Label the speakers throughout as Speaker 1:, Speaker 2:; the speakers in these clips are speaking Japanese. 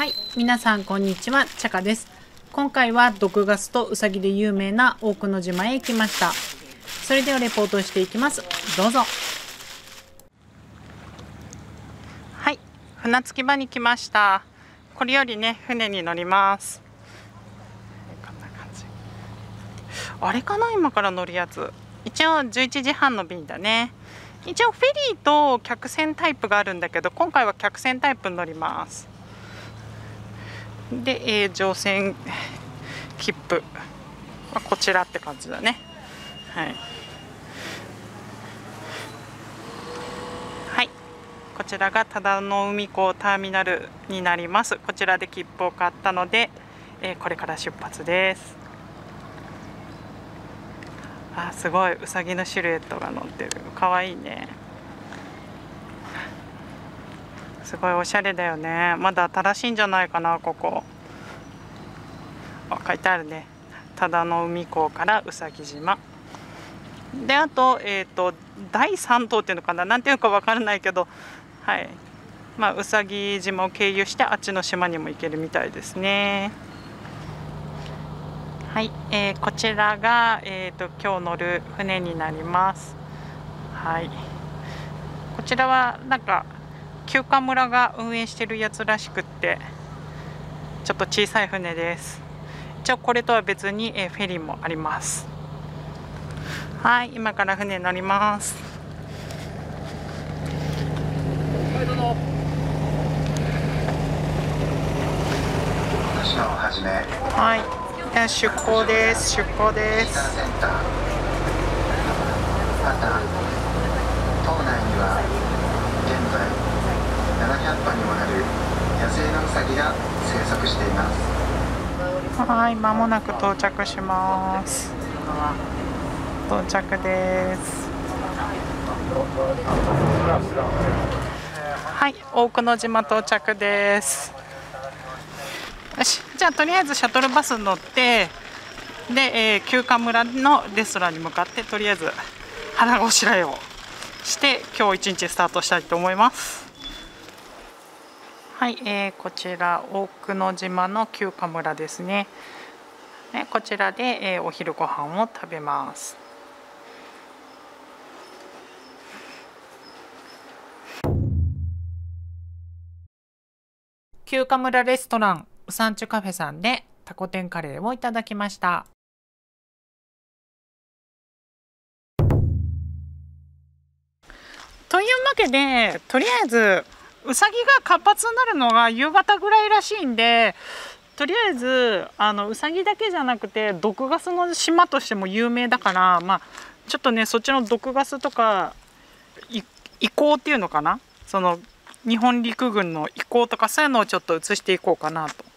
Speaker 1: はい、皆さんこんにちは、ちゃかです。今回は毒ガスとウサギで有名な大久野島へ行きました。それではレポートしていきます。どうぞ。はい、船着き場に来ました。これよりね、船に乗ります。こんな感じ。あれかな、今から乗るやつ。一応11時半の便だね。一応フェリーと客船タイプがあるんだけど、今回は客船タイプに乗ります。で、乗船切符はこちらって感じだね。はい、はい、こちらが忠野海港ターミナルになります。こちらで切符を買ったので、これから出発です。あ、すごい、ウサギのシルエットが乗ってる。かわいいね。すごいおしゃれだよね。まだ新しいんじゃないかな、ここ。あ、書いてあるね。忠野海港からうさぎ島で、あと第3島っていうのかな、なんていうか分からないけど、はい、まあうさぎ島を経由してあっちの島にも行けるみたいですね。はい、こちらが、今日乗る船になります。はい、こちらはなんか休暇村が運営してるやつらしくって、ちょっと小さい船です。一応これとは別に、フェリーもあります。はい、今から船乗ります。
Speaker 2: はい、どうぞ。
Speaker 1: はい、出港です。出港です。
Speaker 3: また島内には現在700羽にもなる野生のウサギが生息しています。
Speaker 1: はい、間もなく到着します。到着です。はい、大久野島到着です。よし、じゃあとりあえずシャトルバスに乗って、で、休暇村のレストランに向かってとりあえず腹ごしらえをして今日一日スタートしたいと思います。はい、こちら大久野島の休暇村ですね。こちらで、お昼ご飯を食べます。休暇村レストランウサンチュカフェさんでタコ天カレーをいただきました。というわけで、とりあえずウサギが活発になるのが夕方ぐらいらしいんで、とりあえずウサギだけじゃなくて毒ガスの島としても有名だから、まあちょっとね、そっちの毒ガスとか遺構っていうのかな、その日本陸軍の遺構とかそういうのをちょっと映していこうかなと。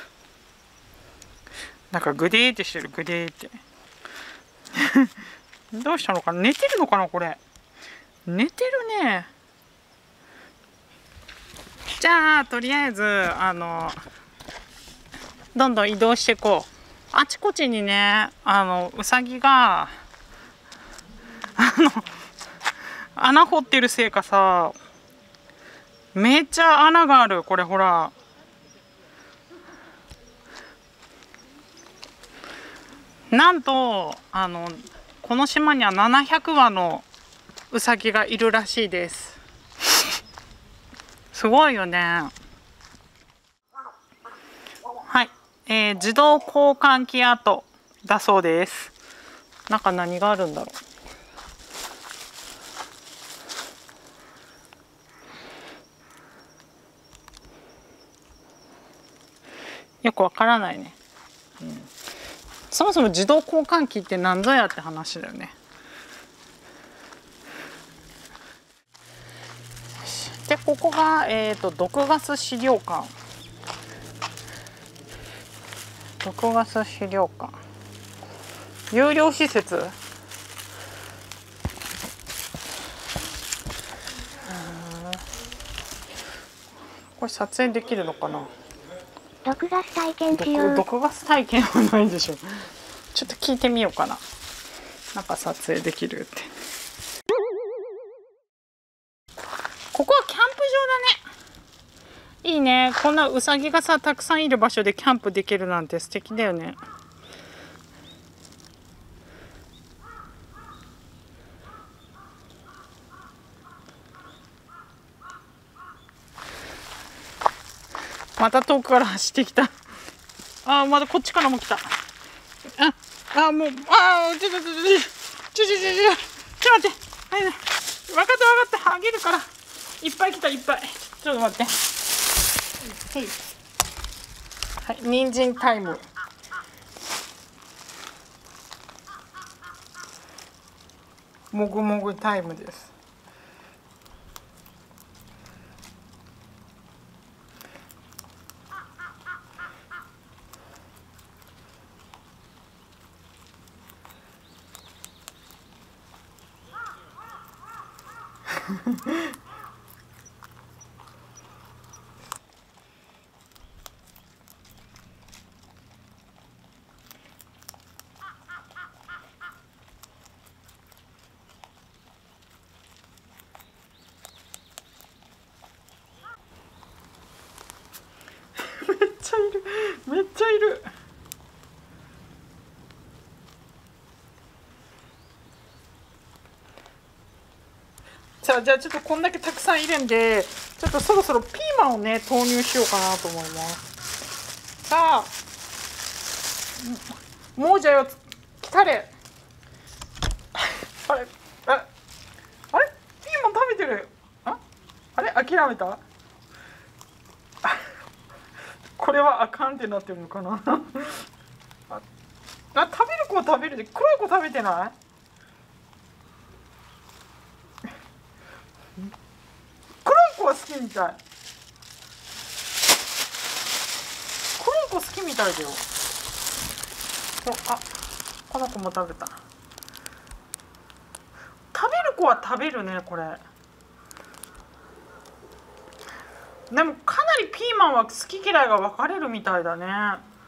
Speaker 1: なんかグデーってしてる、グデーってどうしたのかな、寝てるのかな、これ寝てるね。じゃあとりあえずどんどん移動していこう。あちこちにね、ウサギが穴掘ってるせいかさ、めっちゃ穴がある。これほら、なんとこの島には700羽のウサギがいるらしいです。すごいよね。はい、自動交換機跡だそうです。中何があるんだろう。よくわからないね。そもそも自動交換機って何ぞやって話だよね。で、ここが毒ガス資料館。毒ガス資料館。有料施設。これ撮影できるのかな。
Speaker 4: 毒ガス体験しよう。
Speaker 1: 毒ガス体験はないでしょ。ちょっと聞いてみようかな。なんか撮影できるって。ここはキャンプ場だね。いいいね。こんなウサギがさたくさんいる場所でキャンプできるなんて素敵だよね。また遠くから走ってきた。あー、まだこっちからも来た。もう、ちょっと待って。はい、分かった、あげるから。いっぱい来た、いっぱい。ちょっと待って。はい、人参タイム。もぐもぐタイムです。めっちゃいる。じゃあちょっとこんだけたくさんいるんで、ちょっとそろそろピーマンをね投入しようかなと思います。さあ、もうじゃよ、来たれ。あれピーマン食べてる。あれ諦めた。これはあかんってなってるのかな。食べる子は食べるで、黒い子食べてない？黒い子は好きみたい。黒い子好きみたいだよ。この子も食べた。食べる子は食べるね、これ。でもかなりピーマンは好き嫌いが分かれるみたいだね。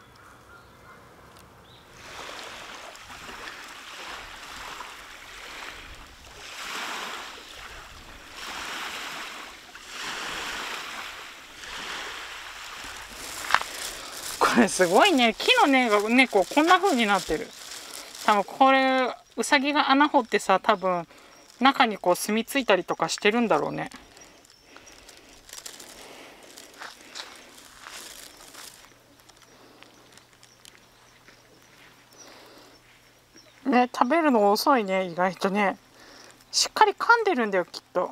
Speaker 1: これすごいね。木の根がねこんな風になってる。多分これウサギが穴掘ってさ、多分中に住み着いたりとかしてるんだろうね。ね、食べるの遅いね、意外とね。しっかり噛んでるんだよ、きっと。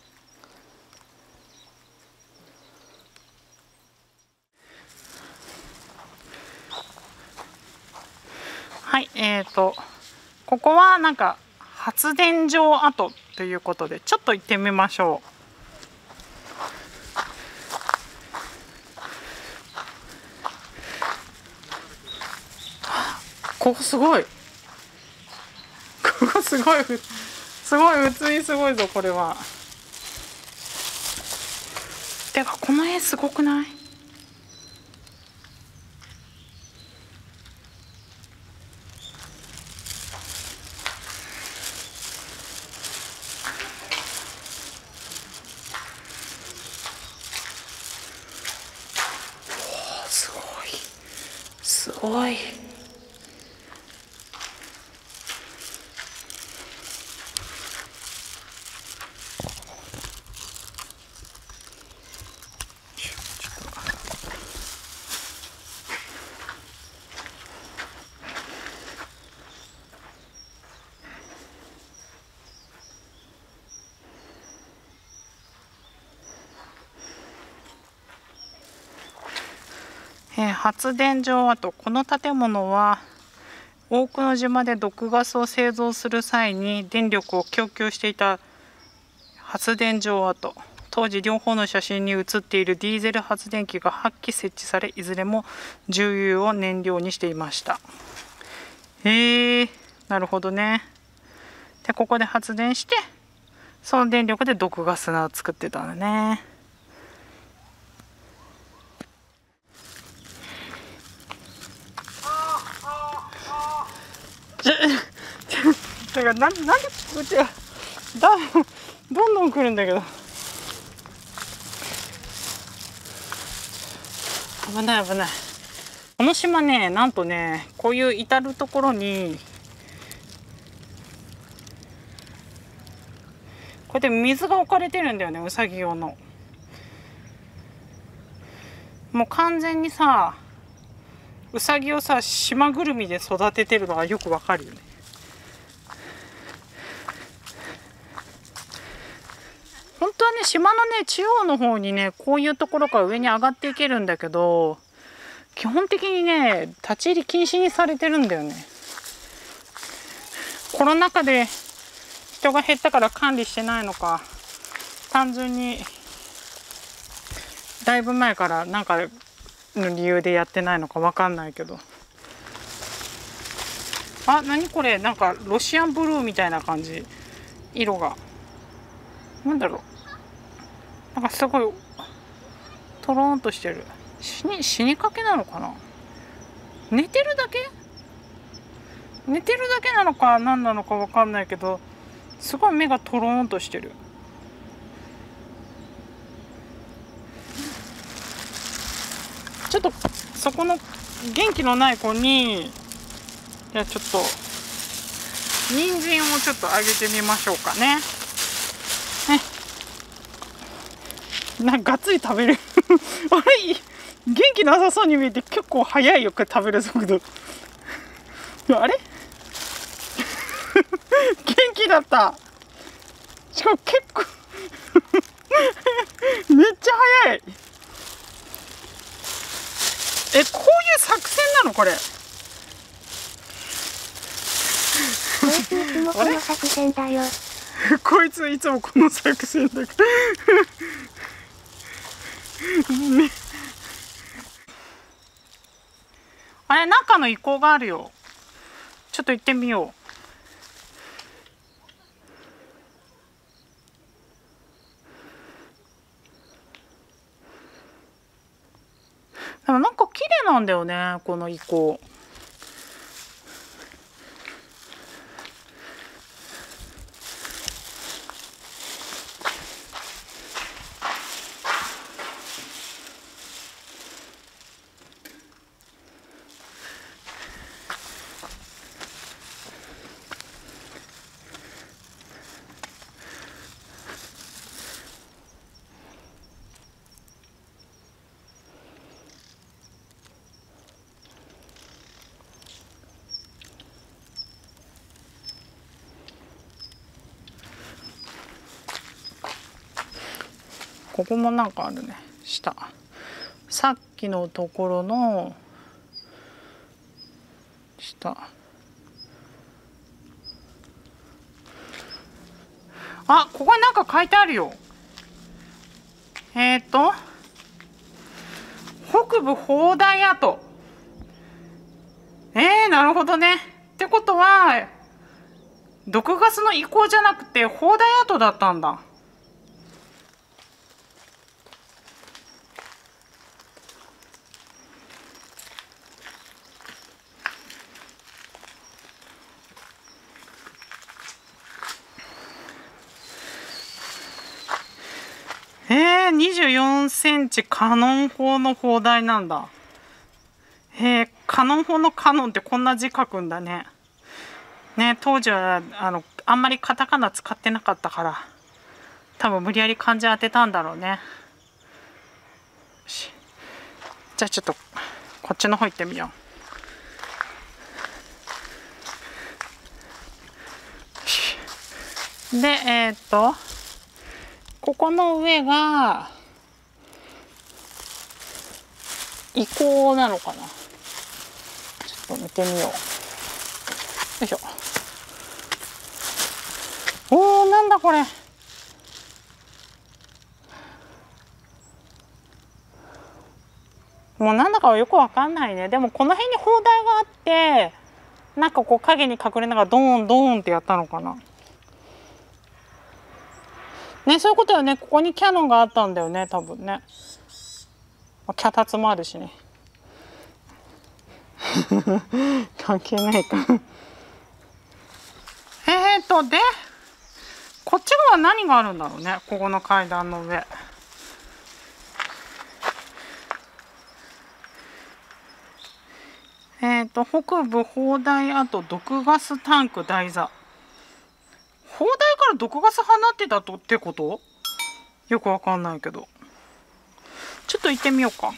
Speaker 1: はい、ここはなんか発電所跡ということで、ちょっと行ってみましょう。ここすごい。ここすごい普通にすごいぞ、これは。てかこの絵すごくない？すごい。発電所跡、この建物は大久野島で毒ガスを製造する際に電力を供給していた発電所跡。当時両方の写真に写っているディーゼル発電機が8基設置され、いずれも重油を燃料にしていました。なるほどね。でここで発電して、その電力で毒ガスを作ってたんだね。だからなんでうちはどんどん来るんだけど。 危ない危ない。この島ね、なんとね、こういう至る所にこうやって水が置かれてるんだよね、ウサギ用の。もう完全にさ、ウサギをさ、島ぐるみで育ててるのがよくわかるよね。本当はね、島のね、中央の方にね、こういうところから上に上がっていけるんだけど、基本的にね、立ち入り禁止にされてるんだよね。コロナ禍で人が減ったから管理してないのか、単純にだいぶ前からなんかの理由でやってないのかわかんないけど。あ、何これ、なんかロシアンブルーみたいな感じ。色がなんだろう、なんかすごいトローンとしてる。死にかけなのかな。寝てるだけなのか何なのかわかんないけど、すごい目がトローンとしてる。ちょっとそこの元気のない子に、じゃあちょっと人参をちょっとあげてみましょうかね。なんかがっつり食べるあれ、元気なさそうに見えて結構早いよ、これ食べる速度あれ元気だった。しかも結構めっちゃ早い。こういう作戦なのこれ。
Speaker 4: こいついつもこの作戦だよ。
Speaker 1: こいついつもこの作戦だからね。あれ、中の遺構があるよ。ちょっと行ってみよう。でもなんか綺麗なんだよね、この遺構。ここもなんかあるね、下。さっきのところの下。あ、ここになんか書いてあるよ。北部砲台跡。なるほどね。ってことは毒ガスの遺構じゃなくて砲台跡だったんだ。24センチカノン砲の砲台なんだ。カノン砲のカノンってこんな字書くんだね。当時はあんまりカタカナ使ってなかったから多分無理やり漢字当てたんだろうね。じゃあちょっとこっちの方行ってみよう。でここの上が遺構なのかな。ちょっと見てみよう。よいしょ。おー、なんだこれ。もうなんだかはよくわかんないね。でもこの辺に砲台があってなんかこう影に隠れながらドーンドーンってやったのかな。ね、そういうことよね。ここにキャノンがあったんだよね、多分ね。脚立もあるしね。関係ないか。で、こっち側は何があるんだろうね。ここの階段の上。 北部砲台跡毒ガスタンク台座。砲台から毒ガス放ってたとってこと？よくわかんないけど。ちょっと行ってみようか。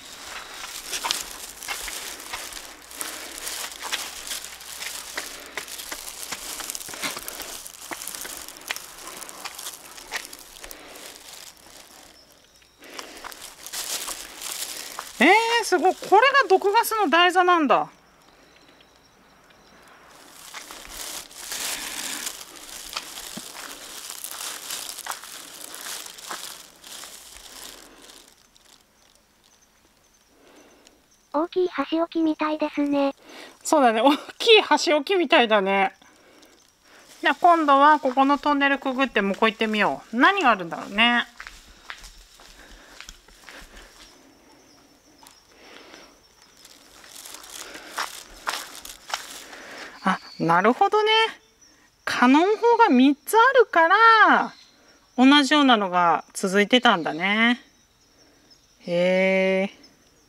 Speaker 1: すごい。これが毒ガスの台座なんだ。
Speaker 4: 大きい箸置きみたいですね。
Speaker 1: そうだね。大きい箸置きみたいだね。じゃあ今度はここのトンネルくぐって向こう行ってみよう。何があるんだろうね。あ、なるほどね。カノン砲が3つあるから同じようなのが続いてたんだね。へえ。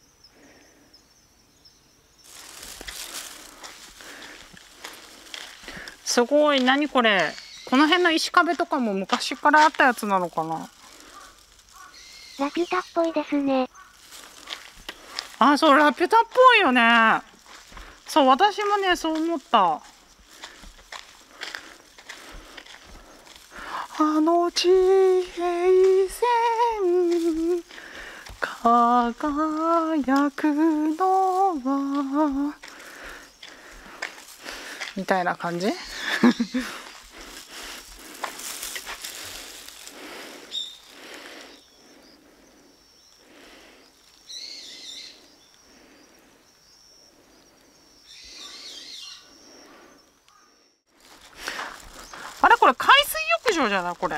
Speaker 1: すごい。何これ。この辺の石壁とかも昔からあったやつなのかな。
Speaker 4: ラピュタっぽいですね。
Speaker 1: あ、そう、ラピュタっぽいよね。そう、私もね、そう思った。あの地平線輝くのはみたいな感じあれこれ海水浴場じゃないこれ。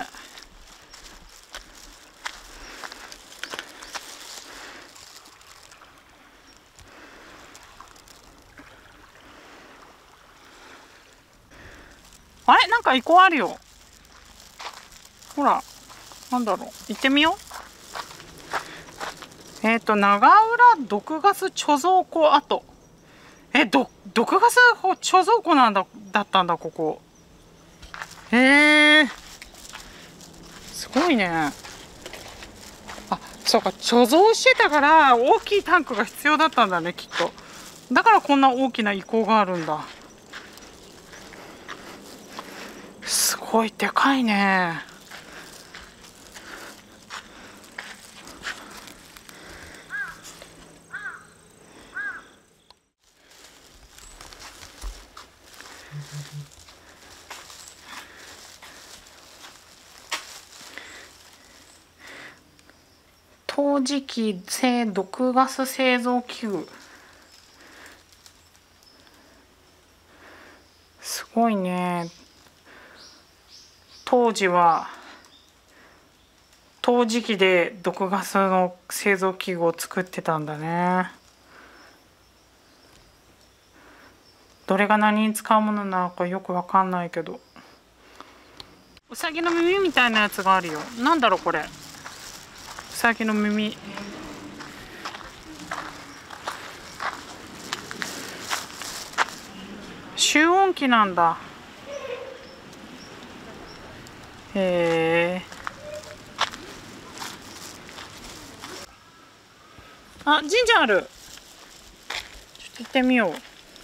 Speaker 1: あれなんか遺構あるよ。ほらなんだろう、行ってみよう。長浦毒ガス貯蔵庫跡。毒ガス貯蔵庫だったんだここ。へえ、すごいね。あ、そうか、貯蔵してたから大きいタンクが必要だったんだねきっと。だからこんな大きな遺構があるんだ。すごいでかいね。陶磁器製毒ガス製造器具。すごいね。当時は陶磁器で毒ガスの製造器具を作ってたんだね。どれが何に使うものなのかよくわかんないけど、うさぎの耳みたいなやつがあるよ。なんだろうこれ。うさぎの耳。集音機なんだ。へえ。あ、神社ある。ちょっと行ってみよう。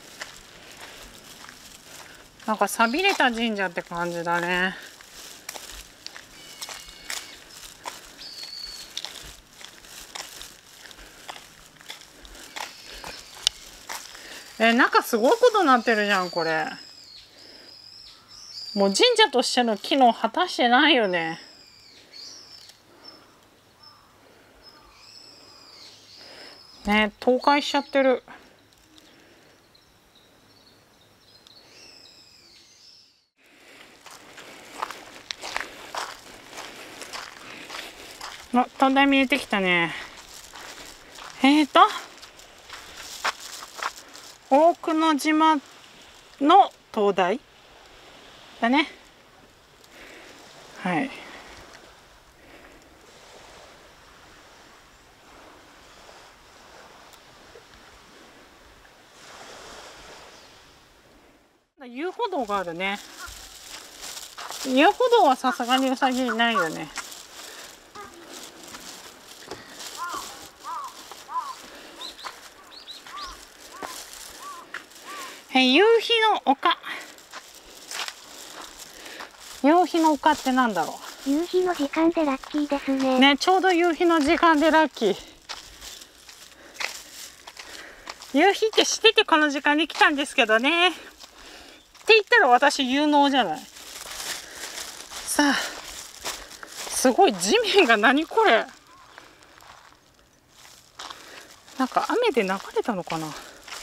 Speaker 1: なんか寂れた神社って感じだね。中すごいことになってるじゃんこれ。もう神社としての機能果たしてないよね。ね、倒壊しちゃってる。あ、灯台見えてきたね。大久野島の灯台だね。はい。 だ遊歩道があるね。遊歩道はさすがにウサギいないよね。夕日の丘。夕日の丘ってなんだろ
Speaker 4: う。夕日の時間でラッキーですね。
Speaker 1: ね、ちょうど夕日の時間でラッキー。夕日って知っててこの時間に来たんですけどね。って言ったら私有能じゃない。さあ、すごい地面が何これ。なんか雨で流れたのかな。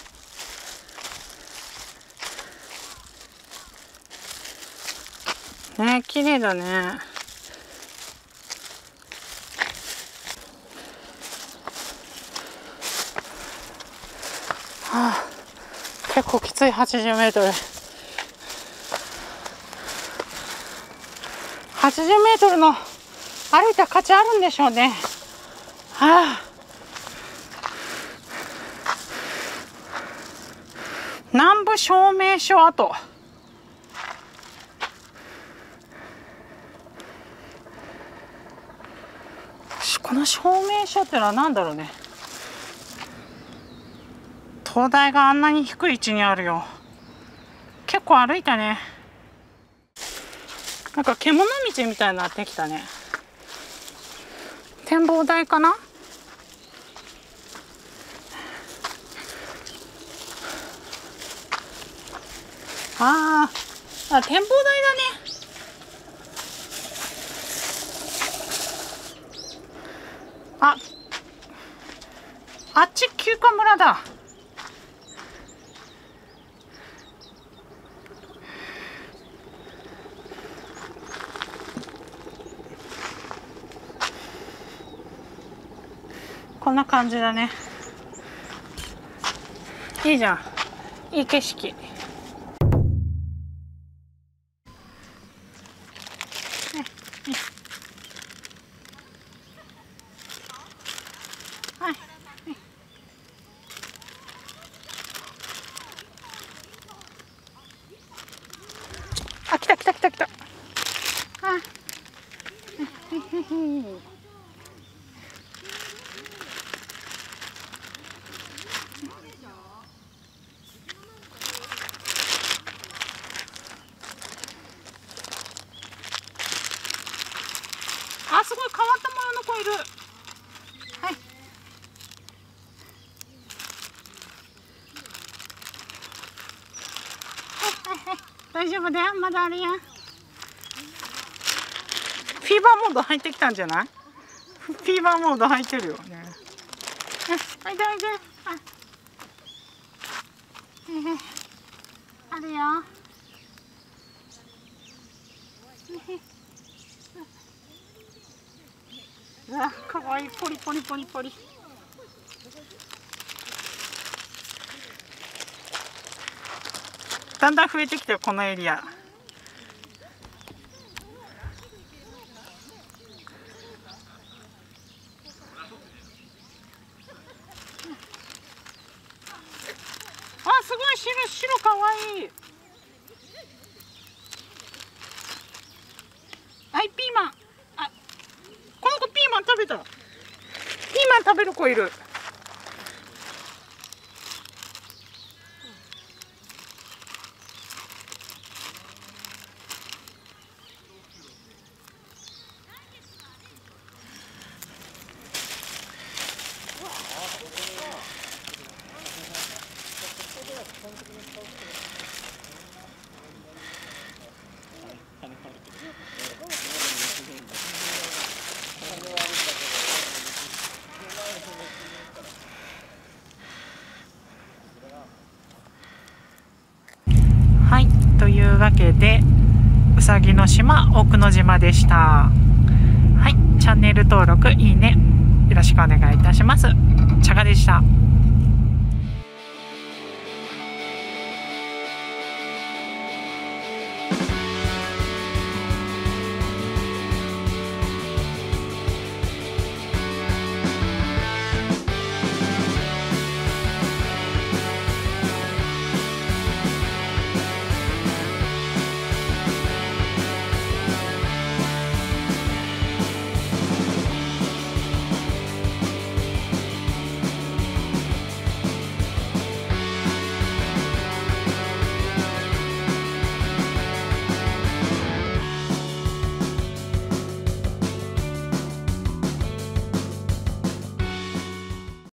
Speaker 1: ね、綺麗だね。はあ、結構きつい80メートル。80メートルの歩いた価値あるんでしょうね。はあ、南部証明書跡。この証明書ってのは何だろうね。灯台があんなに低い位置にあるよ。結構歩いたね。なんか獣道みたいになってきたね。展望台かな。あー、展望台だね。あっち休暇村だ。こんな感じだね。いいじゃん。いい景色。はい。あ、来た来た来た来た。あ。あ、すごい変わったものの子いる。はい。大丈夫だよ、まだあるやん。フィーバーモード入ってきたんじゃない？フィーバーモード入ってるよね。おいでおいで。あるよ。うわ、かわいい。ポリポリポリポリ。だんだん増えてきてる、このエリア。あ、すごい。白かわいい。はい、ピーマン。あ、この子ピーマン食べた。ピーマン食べる子いる。はい、というわけでうさぎの島奥の島でした。はい、チャンネル登録、いいねよろしくお願いいたします。ちゃがでした。